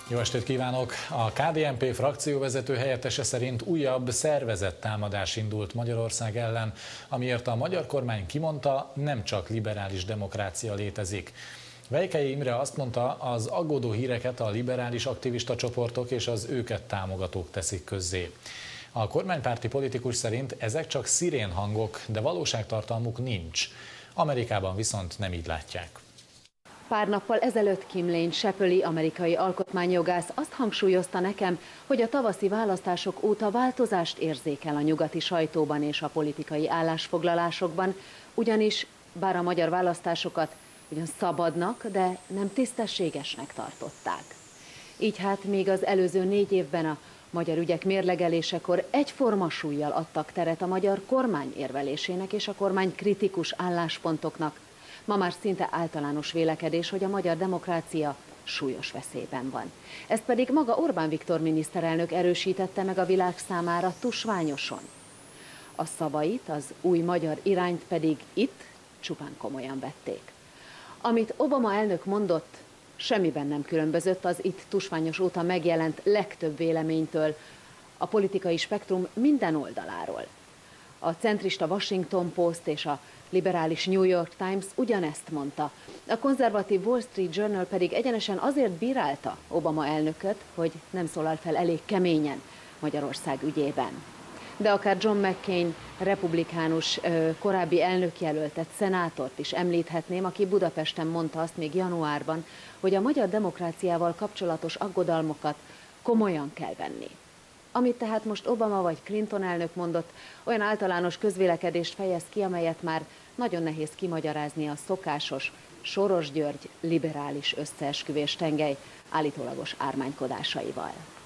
Jó estét kívánok! A KDNP frakcióvezető helyettese szerint újabb szervezett támadás indult Magyarország ellen, amiért a magyar kormány kimondta, nem csak liberális demokrácia létezik. Vejkei Imre azt mondta, az aggódó híreket a liberális aktivista csoportok és az őket támogatók teszik közzé. A kormánypárti politikus szerint ezek csak szirénhangok, de valóságtartalmuk nincs. Amerikában viszont nem így látják. Pár nappal ezelőtt Kim Lane-Shepely amerikai alkotmányjogász azt hangsúlyozta nekem, hogy a tavaszi választások óta változást érzékel a nyugati sajtóban és a politikai állásfoglalásokban, ugyanis bár a magyar választásokat ugyan szabadnak, de nem tisztességesnek tartották. Így hát még az előző 4 évben a magyar ügyek mérlegelésekor egyforma súllyal adtak teret a magyar kormány érvelésének és a kormány kritikus álláspontoknak. Ma már szinte általános vélekedés, hogy a magyar demokrácia súlyos veszélyben van. Ezt pedig maga Orbán Viktor miniszterelnök erősítette meg a világ számára tusványosan. A szavait, az új magyar irányt pedig itt csupán komolyan vették. Amit Obama elnök mondott, semmiben nem különbözött az itt tusványos óta megjelent legtöbb véleménytől, a politikai spektrum minden oldaláról. A centrista Washington Post és a liberális New York Times ugyanezt mondta. A konzervatív Wall Street Journal pedig egyenesen azért bírálta Obama elnököt, hogy nem szólal fel elég keményen Magyarország ügyében. De akár John McCain, republikánus korábbi elnökjelöltet, szenátort is említhetném, aki Budapesten mondta azt még januárban, hogy a magyar demokráciával kapcsolatos aggodalmokat komolyan kell venni. Amit tehát most Obama vagy Clinton elnök mondott, olyan általános közvélekedést fejez ki, amelyet már nagyon nehéz kimagyarázni a szokásos Soros György liberális összeesküvés tengely állítólagos ármánykodásaival.